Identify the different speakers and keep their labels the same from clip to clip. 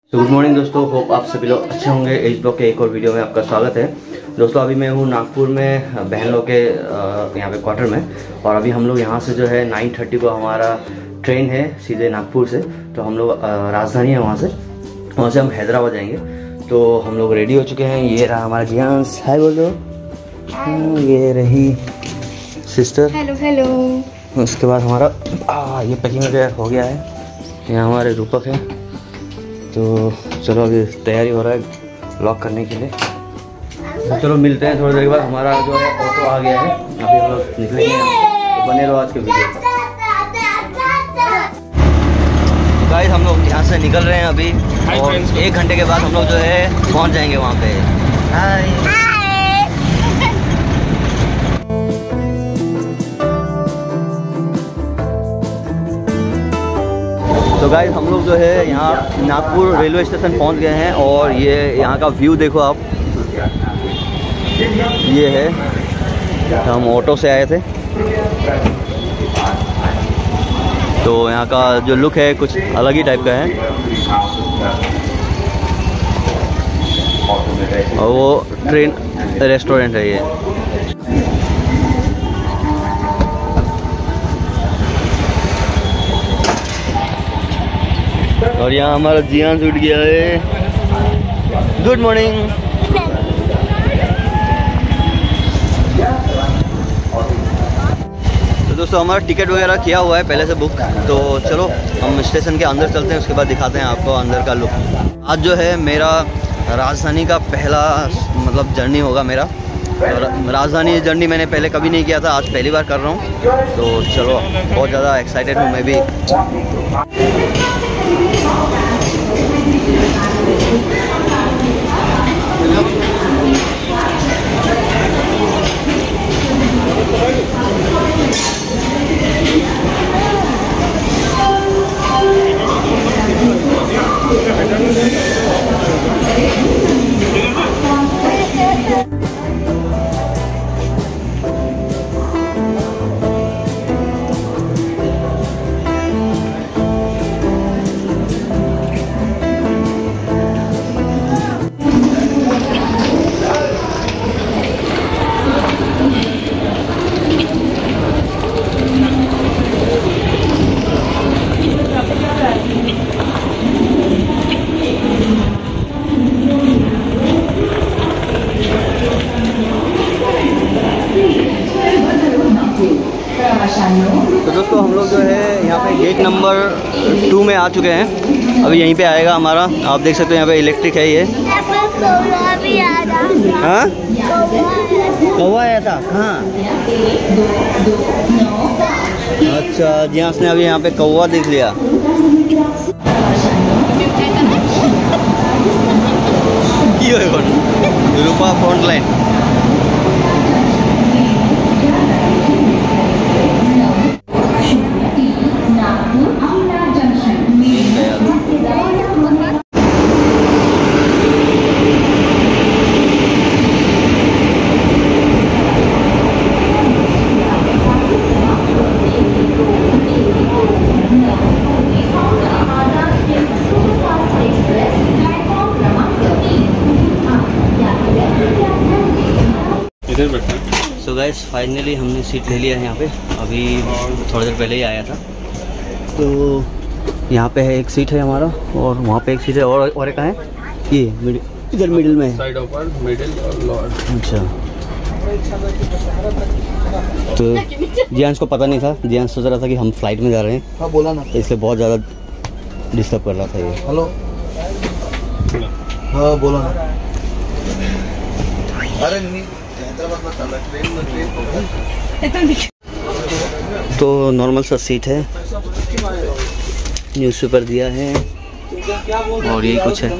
Speaker 1: तो good morning दोस्तों, hope आप सभी लोग अच्छे होंगे। एज ब्लॉग के एक और वीडियो में आपका स्वागत है। दोस्तों अभी मैं हूँ नागपुर में बहन लोग के यहाँ पे क्वार्टर में, और अभी हम लोग यहाँ से जो है 9:30 को हमारा ट्रेन है सीधे नागपुर से। तो हम लोग राजधानी है वहाँ से हम हैदराबाद जाएंगे। तो हम लोग रेडी हो चुके हैं। ये रहा हमारा जियांश, हाय बोल दो। ये रही सिस्टर, हेलो हेलो। उसके बाद हमारा ये पैकिंग वगैरह हो गया है। यहाँ हमारे रूपक है। तो चलो अभी तैयारी हो रहा है लॉक करने के लिए। तो चलो मिलते हैं थोड़ी देर बाद। हमारा जो है ऑटो आ गया है, अभी हम लोग निकलेंगे। तो बने रहो आज के वीडियो पर। गाइस हम लोग यहाँ से निकल रहे हैं अभी, और 1 घंटे के बाद हम लोग जो है पहुँच जाएंगे वहाँ पे। हाय। तो गाइस हम लोग जो है यहाँ नागपुर रेलवे स्टेशन पहुँच गए हैं, और ये यहाँ का व्यू देखो आप। ये है, हम ऑटो से आए थे। तो यहाँ का जो लुक है कुछ अलग ही टाइप का है, और वो ट्रेन रेस्टोरेंट है ये। और यहाँ हमारा जियांश उठ गया है। Good morning. तो दोस्तों हमारा टिकट वगैरह किया हुआ है पहले से बुक। तो चलो हम स्टेशन के अंदर चलते हैं, उसके बाद दिखाते हैं आपको अंदर का लुक। आज जो है मेरा राजधानी का पहला मतलब जर्नी होगा मेरा। और राजधानी जर्नी मैंने पहले कभी नहीं किया था, आज पहली बार कर रहा हूँ। तो चलो बहुत ज़्यादा एक्साइटेड हूँ मैं भी। तो दोस्तों हम लोग जो है यहाँ पे गेट नंबर 2 में आ चुके हैं। अभी यहीं पे आएगा हमारा, आप देख सकते हो यहाँ पे इलेक्ट्रिक है ये। हाँ कौवा आया था, हाँ अच्छा। जियांश ने अभी यहाँ पे कौवा देख लिया। Rupa frontline. So guys finally हमने सीट ले लिया है यहाँ पे। अभी थोड़ी देर पहले ही आया था। तो यहाँ पे है एक सीट है हमारा, और वहाँ पे एक सीट है, और एक है ये इधर मिडिल में, साइड ऊपर मिडिल और लोअर। अच्छा, तो जियांश को पता नहीं था। जियांश सोच रहा था कि हम फ्लाइट में जा रहे हैं। हाँ बोला ना, तो इसलिए बहुत ज़्यादा डिस्टर्ब कर रहा था ये। हेलो हाँ बोला ना। अरे नहीं तो नॉर्मल सा सीट है, न्यूज़पेपर दिया है, और ये कुछ है।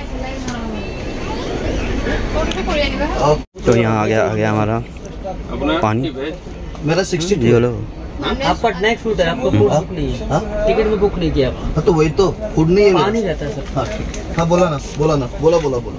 Speaker 1: तो यहाँ आ गया हमारा पानी। मेरा 60 जी। हेलो
Speaker 2: आपका नेक्स्ट फूड है, आपको फूड बुक नहीं है, टिकट में बुक नहीं किया आपने।
Speaker 1: तो वही तो फूड नहीं है,
Speaker 2: पानी रहता है सर। हाँ
Speaker 1: ठीक। हाँ बोला बोला।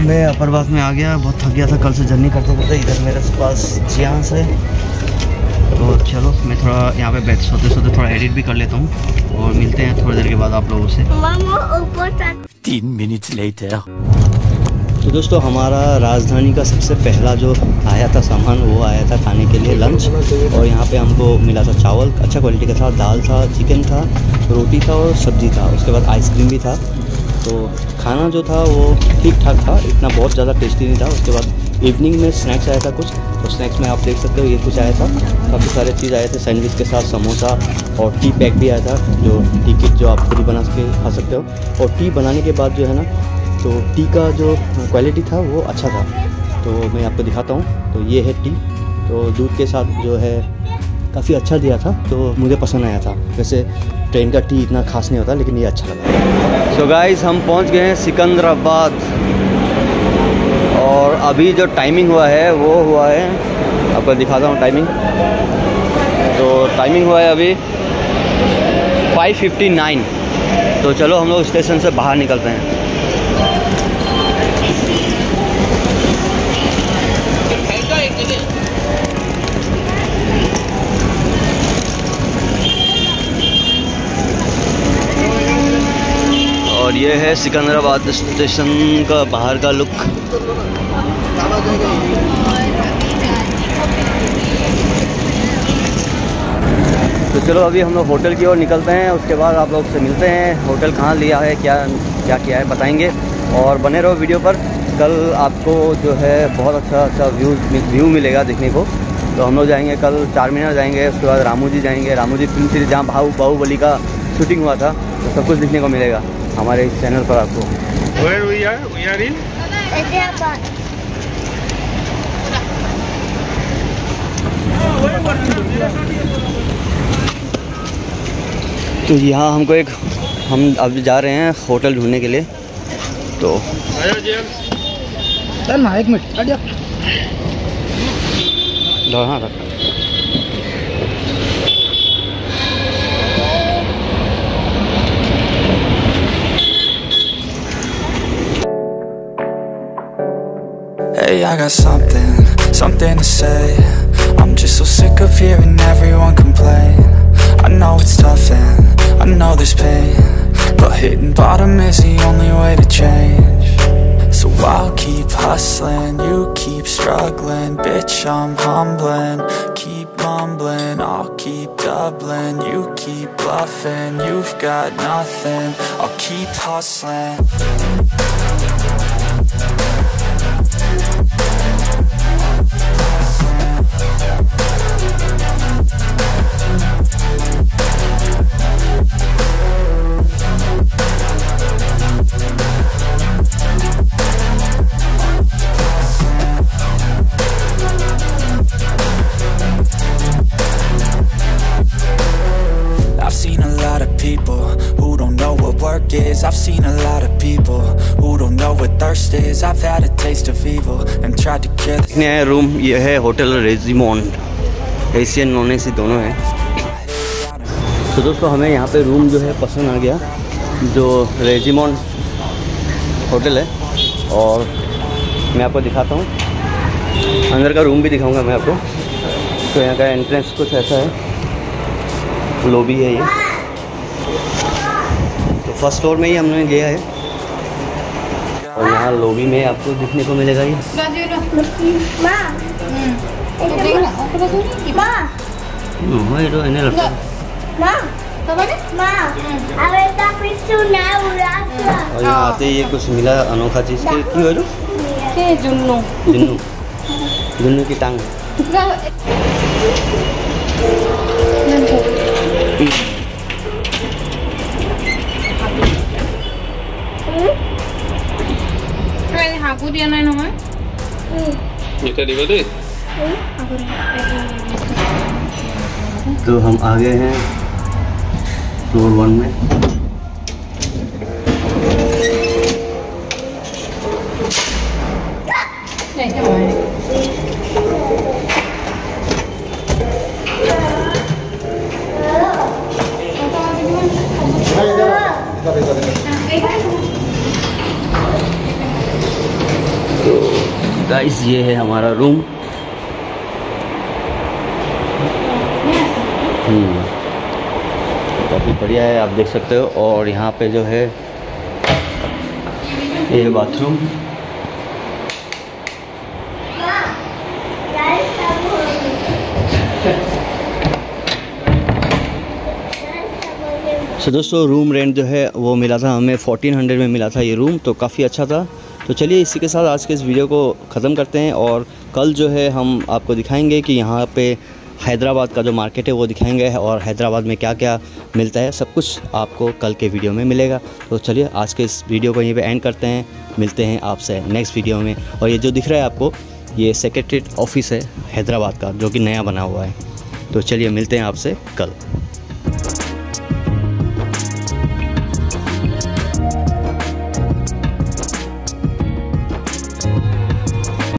Speaker 1: मैं अपर बाग में आ गया, बहुत थक गया था कल से जर्नी करते करते। इधर मेरे पास जियांस है, तो चलो मैं थोड़ा यहाँ पे बैठ सोते सोते थोड़ा एडिट भी कर लेता हूँ और मिलते हैं थोड़ी देर के बाद आप लोगों से।
Speaker 3: 10 minutes later.
Speaker 1: तो दोस्तों हमारा राजधानी का सबसे पहला जो आया था सामान वो आया था खाने के लिए लंच, और यहाँ पे हमको मिला था चावल अच्छा क्वालिटी का था, दाल था, चिकन था, रोटी था और सब्ज़ी था, उसके बाद आइसक्रीम भी था। तो खाना जो था वो ठीक ठाक था, इतना बहुत ज़्यादा टेस्टी नहीं था। उसके बाद इवनिंग में स्नैक्स आया था कुछ, तो स्नैक्स में आप देख सकते हो ये कुछ आया था, काफ़ी सारे चीज़ आए थे, सैंडविच के साथ समोसा और टी पैक भी आया था, जो टी किट जो आप खुद ही बना के खा सकते हो। और टी बनाने के बाद जो है ना, तो टी का जो क्वालिटी था वो अच्छा था, तो मैं आपको दिखाता हूँ। तो ये है टी, तो दूध के साथ जो है काफ़ी अच्छा दिया था, तो मुझे पसंद आया था। वैसे ट्रेन का टी इतना खास नहीं होता, लेकिन ये अच्छा लगा। सो गाइस हम पहुँच गए हैं सिकंदराबाद, और अभी जो टाइमिंग हुआ है वो हुआ है, आपको दिखाता हूँ टाइमिंग। तो टाइमिंग हुआ है अभी 5:59। तो चलो हम लोग स्टेशन से बाहर निकलते हैं। और ये है सिकंदराबाद स्टेशन का बाहर का लुक। तो चलो अभी हम लोग होटल की ओर निकलते हैं, उसके बाद आप लोग से मिलते हैं। होटल कहाँ लिया है, क्या क्या किया है बताएंगे, और बने रहो वीडियो पर। कल आपको जो है बहुत अच्छा व्यू मिलेगा देखने को। तो हम लोग जाएंगे कल चार मीनार जाएंगे, उसके बाद रामू जी जाएंगे, रामू जी फिल्म सीरीज जहाँ बाहुबली का शूटिंग हुआ था, तो सब कुछ दिखने को मिलेगा हमारे इस चैनल पर आपको।
Speaker 4: Where we are in?
Speaker 1: तो यहाँ हमको हम अभी जा रहे हैं होटल ढूंढने के लिए। तो
Speaker 2: चल ना 1 मिनट हट जा।
Speaker 1: हाँ रख।
Speaker 5: Hey, I got something to say. I'm just so sick of hearing everyone complain. I know it's tough and I know there's pain, but hitting bottom is the only way to change. So I'll keep hustling, you keep struggling. Bitch, I'm humbling, keep mumbling. I'll keep doubling, you keep bluffing. You've got nothing, I'll keep hustling. I've seen a lot of people who don't know what work is. I've seen a lot of people who don't know what thirst is. I've had a taste of evil and tried to kill it.
Speaker 1: नया room ये है hotel रेजिमोंड, Asian non AC दोनों है। तो दोस्तों हमें यहाँ पे रूम जो है पसंद आ गया, जो रेजिमोंड होटल है, और मैं आपको दिखाता हूँ अंदर का रूम भी दिखाऊंगा मैं आपको। तो यहाँ का एंट्रेंस कुछ ऐसा है, लॉबी है ये। तो फर्स्ट फ्लोर में ही हमने लिया है, और यहाँ लॉबी में आपको दिखने को मिलेगा ये। और यहाँ आते ही ये कुछ मिला अनोखा चीज़ के की हो जुन्नू जुन्नू की टांग।
Speaker 6: দিয়া নাই নহয়
Speaker 4: এটা দিব দে।
Speaker 1: तो हम आ गए हैं फ्लोर 1 में। तो गाइस ये है हमारा रूम। काफ़ी बढ़िया है, आप देख सकते हो। और यहाँ पे जो है ये बाथरूम। सो दोस्तों रूम रेंट जो है वो मिला था हमें 1400 में मिला था ये रूम, तो काफ़ी अच्छा था। तो चलिए इसी के साथ आज के इस वीडियो को ख़त्म करते हैं, और कल जो है हम आपको दिखाएंगे कि यहाँ पे हैदराबाद का जो मार्केट है वो दिखाएंगे, और हैदराबाद में क्या क्या मिलता है सब कुछ आपको कल के वीडियो में मिलेगा। तो चलिए आज के इस वीडियो को यहीं पे एंड करते हैं, मिलते हैं आपसे नेक्स्ट वीडियो में। और ये जो दिख रहा है आपको, ये सेक्रेटरीट ऑफिस है हैदराबाद का, जो कि नया बना हुआ है। तो चलिए मिलते हैं आपसे कल।